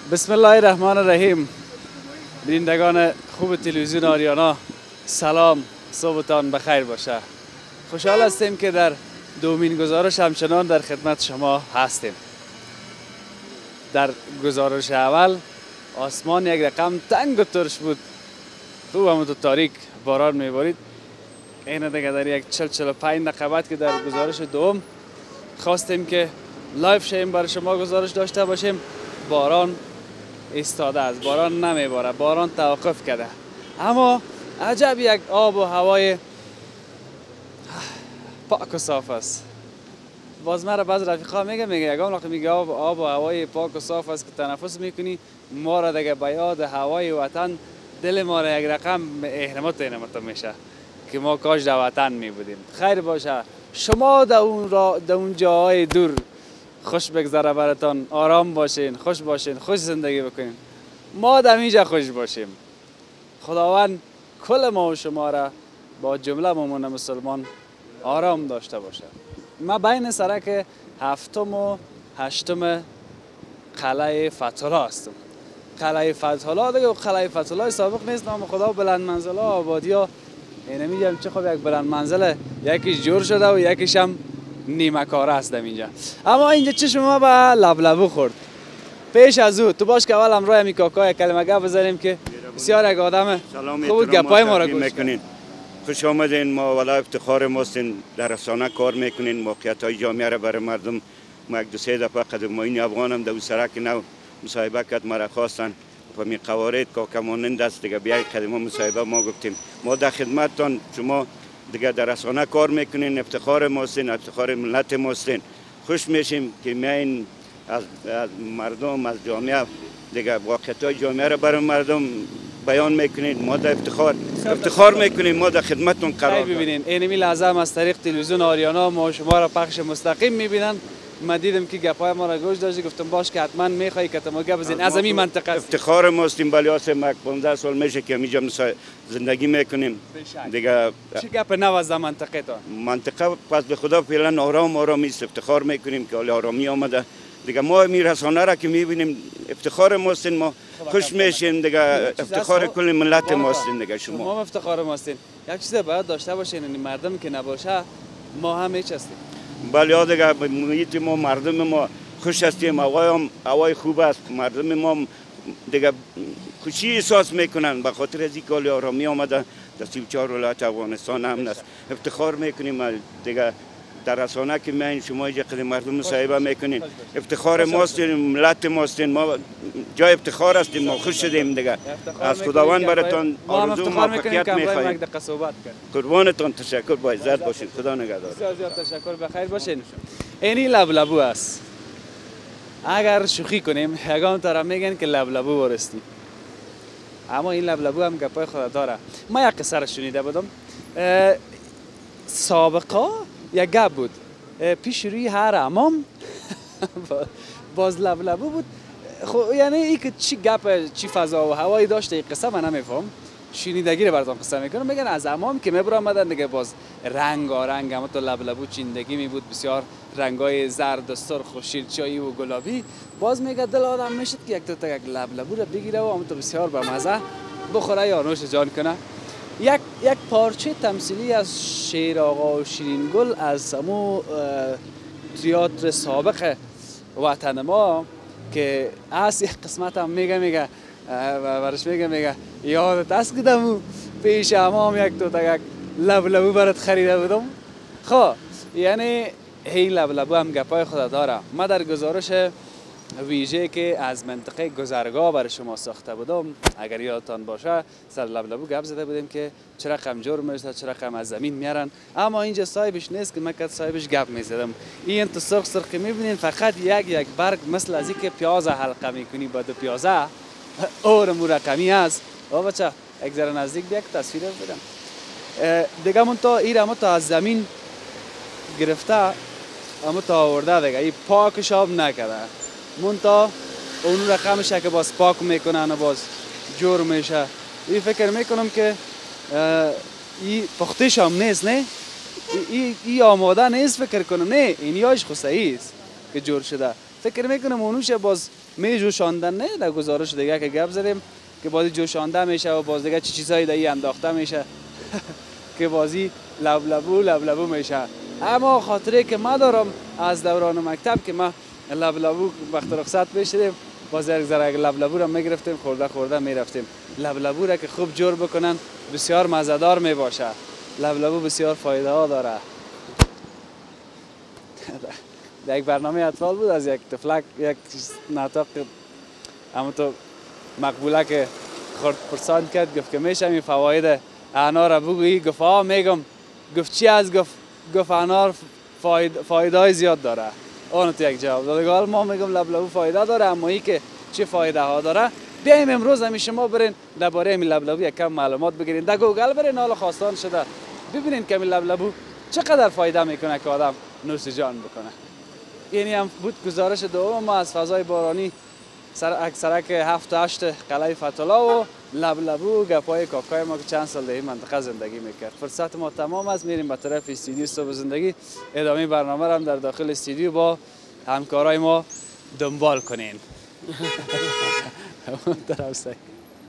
بسم الله الرحمن الرحیم. بینندگان خوب تلویزیون آریانا، سلام، صبحتان بخیر باشه. خوشحال هستیم که در دومین گزارش همچنان در خدمت شما هستیم. در گزارش اول آسمان یک رقم تنگ و ترش بود، خوب هم تو تاریک باران میبارید. این دیگه در یک 40-45 دقیقه بعد که در گزارش دوم خواستیم که لایف شیم برای شما گزارش داشته باشیم، باران ایستاده است، باران نمیباره، باران توقف کرده. اما عجب یک آب و هوای پاک و صاف است. باز مرا بعض رفیقا میگه یگان وقت میگه آب و هوای پاک و صاف است که تنفس میکنی، ما را دیگه به یاد هوای وطن دل ما را یک رقم احرامات میشه که ما کاش در وطن می بودیم. خیر باشه، شما در اون جاهای دور خوش بگذره براتان، آرام باشین، خوش باشین، خوش زندگی بکنین. ما در اینجا خوش باشیم. خداوند کل ما و شما را با جمله مومن مسلمان آرام داشته باشه. ما بین سرک 7 و 8 قلعه فتح‌الله هستم. قلعه فتح‌الله دیگه قلعه فتح‌الله سابق نیست، نام خدا بلند منزله آبادیا. اینه میگم چه خب یک بلند منزله، یکیش جور شده و یکیش هم نیمه کاره است اینجا. اما اینجا چشم ما به لبلبو خورد. پیش از او تو باش که اول همراه همی کاکا یک کلمه گپ بزنیم که بسیار یک آدم خوب گپای ما را گوش کنین. خوش آمدین. ما والا افتخار ماستین، در رسانه کار میکنین، موقعیت های جامعه را برای مردم. ما یک دو سه دفعه قدم این افغانم در سرک نو مصاحبه کرد، مرا خواستن و می قوارید که مانند است دیگه بیای قدم مصاحبه. ما گفتیم ما در خدمتتان، شما دیگه در رسانه کار میکنین، افتخار ماستین، افتخار ملت ماستین. خوش میشیم که میاین از مردم، از جامعه دیگه واقعیت های جامعه را برای مردم بیان میکنین. ما در افتخار میکنیم، ما در خدمتتون قرار داریم. ببینین اینمی لحظه هم از طریق تلویزیون آریانا ما شما را پخش مستقیم میبینن. من دیدم که گپای ما را گوش داشتی، گفتم باش که حتما میخوای که ما گپ بزنین از این منطقه. افتخار ماستیم، بلیاس ما 15 سال میشه که اینجا زندگی میکنیم دیگه. چه گپ نو از منطقه تا منطقه پس به خدا فعلا آرام است. افتخار میکنیم که آرامی آمده دیگه. ما می رسانه را که میبینیم افتخار ماستین، ما خوش میشیم دیگه. افتخار کل ملت ماستین دیگه. شما افتخار ماستین. یک چیز باید داشته باشین، این مردم که نباشه ما هم هیچ هستیم. بله دیگه، محیط ما، مردم ما خوش هستیم، هوای خوب است، مردم ما دیگه خوشی احساس میکنن به خاطر از اینکه آرامی آمده در 34 ولایت افغانستان هم است. افتخار میکنیم دیگه. در رسانه که میاین شما اینجا قدم مردم مصاحبه میکنین، افتخار ماستین، ملت ماستین. ما جای افتخار هستیم، ما خوش شدیم دیگه. از خداوند براتون آرزو موفقیت میخوایم. قربانتون، تشکر، با عزت باشین، خدا نگهدار. بسیار تشکر، بخیر باشین. اینی لبلبو است. اگر شوخی کنیم یگان طرف میگن که لبلبو وارستی، اما این لبلبو هم گپای خود داره. ما یک قصه را شنیده بودم. سابقا یک گپ بود پیش روی هر امام باز لبلبو بود. خب یعنی ای که چی گپ، چی فضا و هوایی داشته این قصه من نمیفهم. شنیدگی رو براتون قصه میکنم. میگن از امام که میبر آمدن دیگه، باز رنگارنگ اما تو لبلبو چیندگی می بود، بسیار رنگای زرد، سرخ و شیرچایی و گلابی. باز میگه دل آدم میشد که یک تا یک لبلبو رو بگیره و اما تو بسیار به مزه بخوره یا نوش جان کنه. یک پارچه تمثیلی از شیر آقا و شیرین گل از همو تئاتر سابق وطن ما که از یک قسمت هم میگه برش میگه یادت است که دمو پیش امام یک لبلبو برات خریده بودم. خب یعنی این لبلبو هم گپای خود داره. ما در گزارش ویژه که از منطقه گذرگاه برای شما ساخته بودم، اگر یادتان باشه، سر لبلبو گپ زده بودیم که چه رقم جور میشه، چه رقم از زمین میارن. اما اینجا صاحبش نیست که من که صاحبش گپ میزدم. این تو سرخ سرخ میبینین فقط یک برگ مثل از اینکه پیاز حلقه میکنی با دو پیازه اور رقمی است. او بچه یک ذره نزدیک بیا که تصویر بدم دیگه. من تا این تا از زمین گرفته اما تا آورده دیگه، این پاکش آب نکرده. منتها اون رقمش که باز پاک میکنن و باز جور میشه. این فکر میکنم که این پختش هم نیست، نه این آماده نیست فکر کنم، نه این یاش خو صحیح است که جور شده. فکر میکنم اونوش باز می جوشاندن نه در گزارش دیگه که گپ زدیم که بازی جوشانده میشه و باز دیگه چیزایی در انداخته میشه که بازی لبلبو میشه. اما خاطره که ما دارم از دوران مکتب که ما لبلبو وقت رخصت میشدیم باز یک ذره لبلبو را میگرفتیم خورده میرفتیم. لبلبو را که خوب جور بکنن بسیار مزه‌دار می باشه. لبلبو بسیار فایده ها داره. در یک برنامه اطفال بود از یک طفلک یک نطق اما تو مقبوله که خورد پرسان کرد گفت که میشه می فواید انار را بگویی؟ گفت میگم. گفت چی از گفت انار فایده های زیاد داره. اون تو یک جواب داد. ما میگم لبلبو فایده داره اما ای که چه فایده ها داره بیایم امروز همین شما برین درباره این لبلبو یک کم معلومات بگیرین. در گوگل برین حالا خواستان شده ببینین که لبلبو چقدر فایده میکنه که آدم نوش جان بکنه. اینی هم بود گزارش دوم ما از فضای بارانی اکثرک 7 و 8 قلعه فتولا و لبلبو گپای کاکای ما که چند سال در این منطقه زندگی میکرد. فرصت ما تمام است، میریم به طرف استودیو صبح زندگی. ادامه برنامه را هم در داخل استودیو با همکارای ما دنبال کنین.